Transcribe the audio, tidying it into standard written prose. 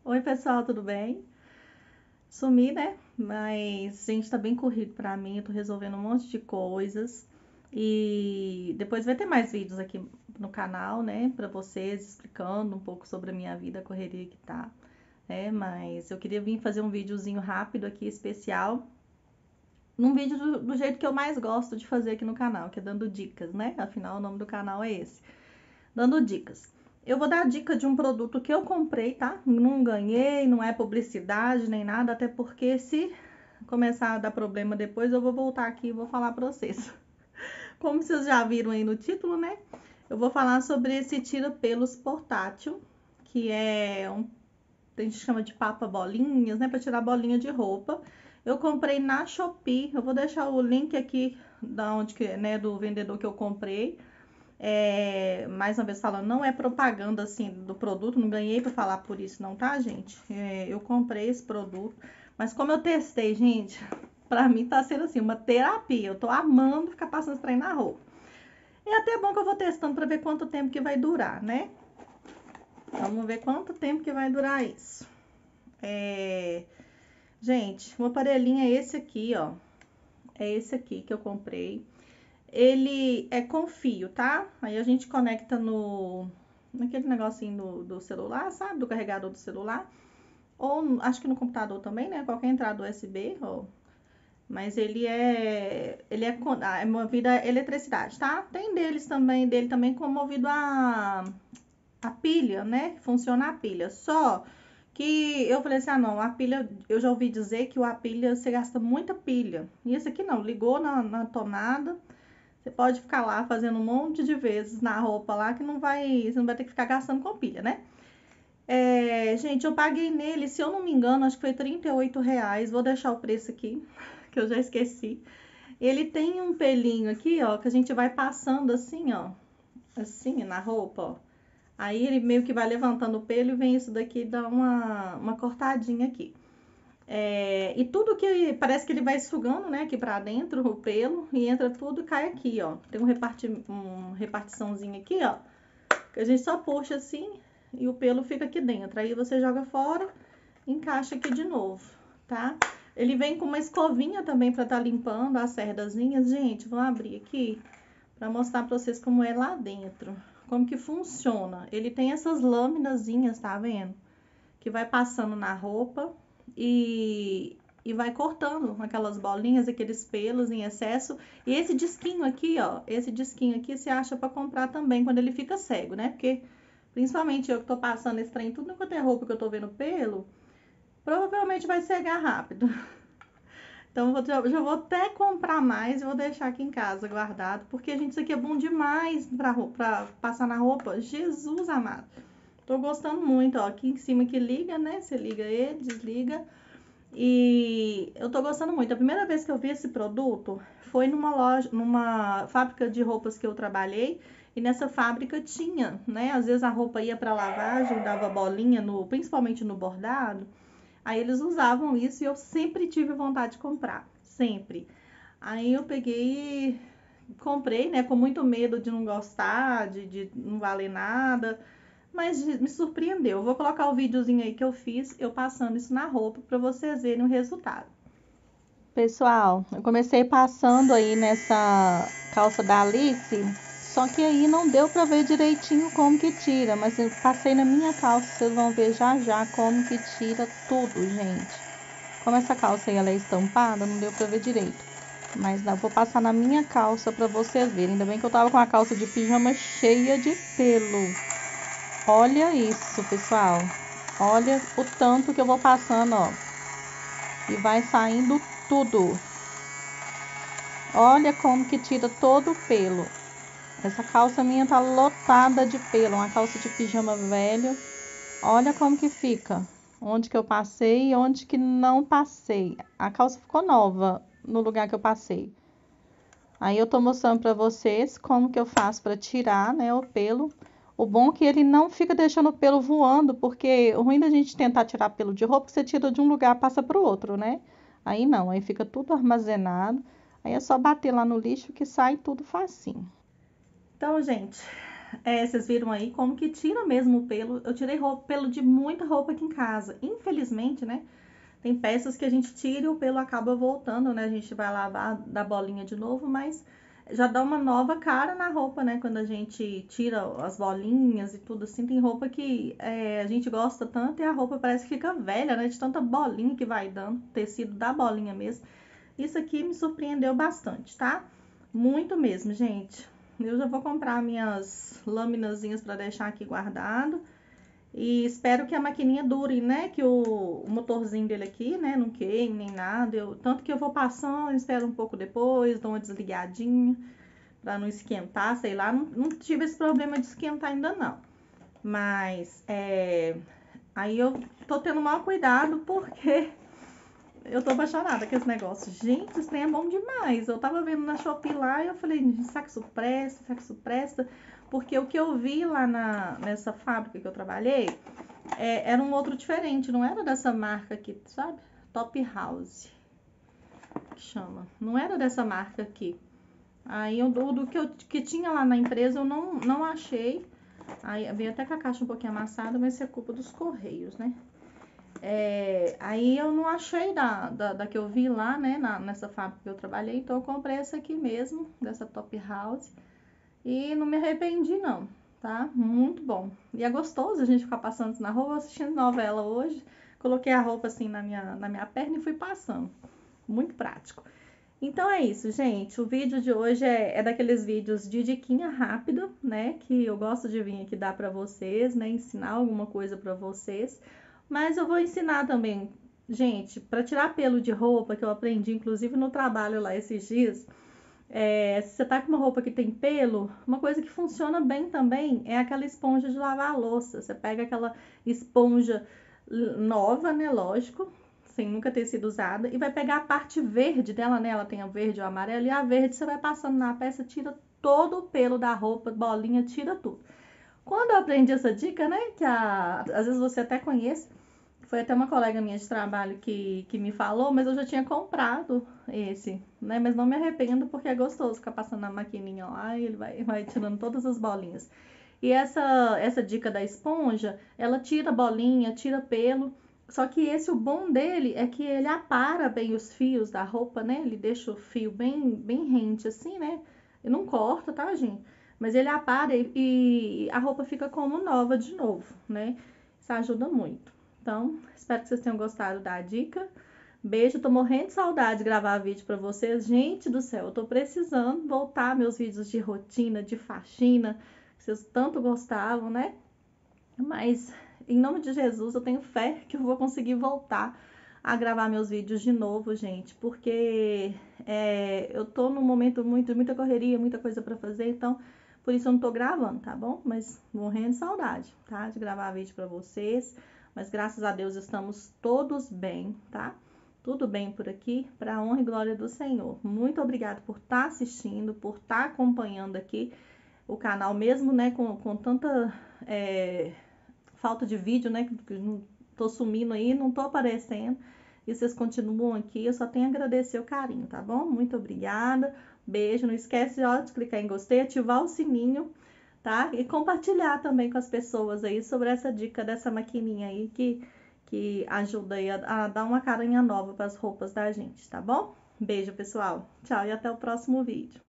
Oi, pessoal, tudo bem? Sumi, né? Mas, gente, tá bem corrido pra mim. Eu tô resolvendo um monte de coisas. E depois vai ter mais vídeos aqui no canal, né? Pra vocês, explicando um pouco sobre a minha vida, a correria que tá. Mas eu queria vir fazer um videozinho rápido aqui, especial. Num vídeo do jeito que eu mais gosto de fazer aqui no canal, que é dando dicas, né? Afinal, o nome do canal é esse. Dando dicas. Eu vou dar dica de um produto que eu comprei, tá? Não ganhei, não é publicidade nem nada, até porque se começar a dar problema depois, eu vou voltar aqui e vou falar pra vocês. Como vocês já viram aí no título, né? Eu vou falar sobre esse tira-pelos portátil, que a gente chama de papa bolinhas, né? Para tirar bolinha de roupa. Eu comprei na Shopee. Eu vou deixar o link aqui da onde que, né, do vendedor que eu comprei. Mais uma vez falando, não é propaganda assim do produto, não ganhei para falar por isso não, tá, gente? Eu comprei esse produto, mas como eu testei, gente, pra mim tá sendo assim uma terapia. Eu tô amando ficar passando esse trem na roupa. É até bom que eu vou testando para ver quanto tempo que vai durar, né? Vamos ver quanto tempo que vai durar isso. É... Gente, o aparelhinho é esse aqui, ó. É esse aqui que eu comprei. Ele é com fio, tá? Aí a gente conecta no naquele negocinho do celular, sabe? Do carregador do celular. Ou acho que no computador também, né? Qualquer entrada USB, ó. Mas é movido a eletricidade, tá? Tem dele também com movido a pilha, né? Funciona a pilha. Só que eu falei assim, ah não, a pilha, eu já ouvi dizer que a pilha, você gasta muita pilha. E esse aqui não, ligou na tomada, você pode ficar lá fazendo um monte de vezes na roupa lá que você não vai ter que ficar gastando com pilha, né? Gente, eu paguei nele, se eu não me engano, acho que foi R$ 38. Vou deixar o preço aqui, que eu já esqueci. Ele tem um pelinho aqui, ó, que a gente vai passando assim, ó, assim na roupa, ó. Aí ele meio que vai levantando o pelo e vem isso daqui e dá uma cortadinha aqui. E tudo que parece que ele vai sugando, né, aqui pra dentro o pelo e entra tudo e cai aqui, ó. Tem um repartiçãozinho aqui, ó, que a gente só puxa assim e o pelo fica aqui dentro. Aí você joga fora, encaixa aqui de novo, tá? Ele vem com uma escovinha também pra estar limpando as cerdazinhas. Gente, vou abrir aqui pra mostrar pra vocês como é lá dentro. Como que funciona. Ele tem essas lâminazinhas, tá vendo? Que vai passando na roupa e vai cortando aquelas bolinhas, aqueles pelos em excesso. E esse disquinho aqui, ó, esse disquinho aqui você acha para comprar também quando ele fica cego, né? Porque principalmente eu que tô passando esse trem tudo enquanto é roupa que eu tô vendo pelo, provavelmente vai cegar rápido. Então já vou até comprar mais e vou deixar aqui em casa guardado, porque gente, isso aqui é bom demais pra passar na roupa. Jesus amado. Tô gostando muito, ó. Aqui em cima que liga, né? Você liga ele, desliga. E eu tô gostando muito. A primeira vez que eu vi esse produto foi numa loja, numa fábrica de roupas que eu trabalhei. E nessa fábrica tinha, né? Às vezes a roupa ia para lavagem, dava bolinha, principalmente no bordado. Aí eles usavam isso e eu sempre tive vontade de comprar. Sempre. Aí eu peguei e comprei, né? Com muito medo de não gostar, de não valer nada. Mas me surpreendeu. Eu vou colocar o videozinho aí que eu fiz, eu passando isso na roupa para vocês verem o resultado. Pessoal, eu comecei passando aí nessa calça da Alice, só que aí não deu para ver direitinho como que tira, mas eu passei na minha calça, vocês vão ver já já como que tira tudo, gente. Como essa calça aí ela é estampada, não deu para ver direito. Mas não, vou passar na minha calça para vocês verem. Ainda bem que eu tava com a calça de pijama cheia de pelo. Olha isso, pessoal. Olha o tanto que eu vou passando, ó. E vai saindo tudo. Olha como que tira todo o pelo. Essa calça minha tá lotada de pelo. Uma calça de pijama velho. Olha como que fica. Onde que eu passei e onde que não passei. A calça ficou nova no lugar que eu passei. Aí eu tô mostrando pra vocês como que eu faço pra tirar, né, o pelo. O bom é que ele não fica deixando o pelo voando, porque o ruim da gente tentar tirar pelo de roupa, você tira de um lugar, passa pro outro, né? Aí não, aí fica tudo armazenado. Aí é só bater lá no lixo que sai tudo facinho. Então, gente, vocês viram aí como que tira mesmo o pelo. Eu tirei pelo de muita roupa aqui em casa. Infelizmente, né? Tem peças que a gente tira e o pelo acaba voltando, né? A gente vai lavar, dá bolinha de novo, mas já dá uma nova cara na roupa, né? Quando a gente tira as bolinhas e tudo assim. Tem roupa que a gente gosta tanto e a roupa parece que fica velha, né? De tanta bolinha que vai dando, tecido da bolinha mesmo. Isso aqui me surpreendeu bastante, tá? Muito mesmo, gente. Eu já vou comprar minhas laminazinhas para deixar aqui guardado. E espero que a maquininha dure, né? Que o motorzinho dele aqui, né? Não queime nem nada. Tanto que eu vou passando, espero um pouco depois, dou uma desligadinha para não esquentar, sei lá. Não tive esse problema de esquentar ainda não. Mas aí eu tô tendo maior cuidado porque eu tô apaixonada com esse negócio. Gente, esse trem é bom demais. Eu tava vendo na Shopee lá e eu falei, será que isso presta? Será que isso presta? Porque o que eu vi lá nessa fábrica que eu trabalhei era um outro diferente, não era dessa marca aqui, sabe? Top House, que chama. Não era dessa marca aqui. Aí do que tinha lá na empresa eu não achei. Aí veio até com a caixa um pouquinho amassada, mas isso é culpa dos correios, né? Aí eu não achei da que eu vi lá, né, nessa fábrica que eu trabalhei, então eu comprei essa aqui mesmo, dessa Top House, e não me arrependi não, tá? Muito bom. E é gostoso a gente ficar passando isso na rua, assistindo novela hoje, coloquei a roupa assim na minha perna e fui passando. Muito prático. Então é isso, gente. O vídeo de hoje é daqueles vídeos de diquinha rápido, né? Que eu gosto de vir aqui dar pra vocês, né? Ensinar alguma coisa pra vocês. Mas eu vou ensinar também, gente, para tirar pelo de roupa, que eu aprendi inclusive no trabalho lá esses dias. Se você tá com uma roupa que tem pelo, uma coisa que funciona bem também é aquela esponja de lavar a louça. Você pega aquela esponja nova, né? Lógico, sem nunca ter sido usada, e vai pegar a parte verde dela, né? Ela tem a verde e o amarelo, e a verde você vai passando na peça, tira todo o pelo da roupa, bolinha, tira tudo. Quando eu aprendi essa dica, né? Às vezes você até conhece, foi até uma colega minha de trabalho que me falou, mas eu já tinha comprado esse, né? Mas não me arrependo porque é gostoso ficar passando na maquininha lá e ele vai tirando todas as bolinhas. E essa dica da esponja, ela tira bolinha, tira pelo. Só que o bom dele é que ele apara bem os fios da roupa, né? Ele deixa o fio bem rente assim, né? E não corta, tá, gente? Mas ele apara e a roupa fica como nova de novo, né? Isso ajuda muito. Então, espero que vocês tenham gostado da dica. Beijo, tô morrendo de saudade de gravar vídeo pra vocês. Gente do céu, eu tô precisando voltar meus vídeos de rotina, de faxina, que vocês tanto gostavam, né? Mas, em nome de Jesus, eu tenho fé que eu vou conseguir voltar a gravar meus vídeos de novo, gente, porque eu tô num momento muita correria, muita coisa pra fazer, então por isso eu não tô gravando, tá bom? Mas morrendo de saudade, tá? De gravar vídeo pra vocês. Mas graças a Deus estamos todos bem, tá? Tudo bem por aqui, para a honra e glória do Senhor. Muito obrigada por estar assistindo, por estar acompanhando aqui o canal, mesmo, né, com tanta falta de vídeo, né, que não tô sumindo aí, não tô aparecendo, e vocês continuam aqui, eu só tenho a agradecer o carinho, tá bom? Muito obrigada, beijo, não esquece de clicar em gostei, ativar o sininho, tá? E compartilhar também com as pessoas aí sobre essa dica dessa maquininha aí que ajuda aí a dar uma carinha nova para as roupas da gente, tá bom? Beijo, pessoal. Tchau e até o próximo vídeo.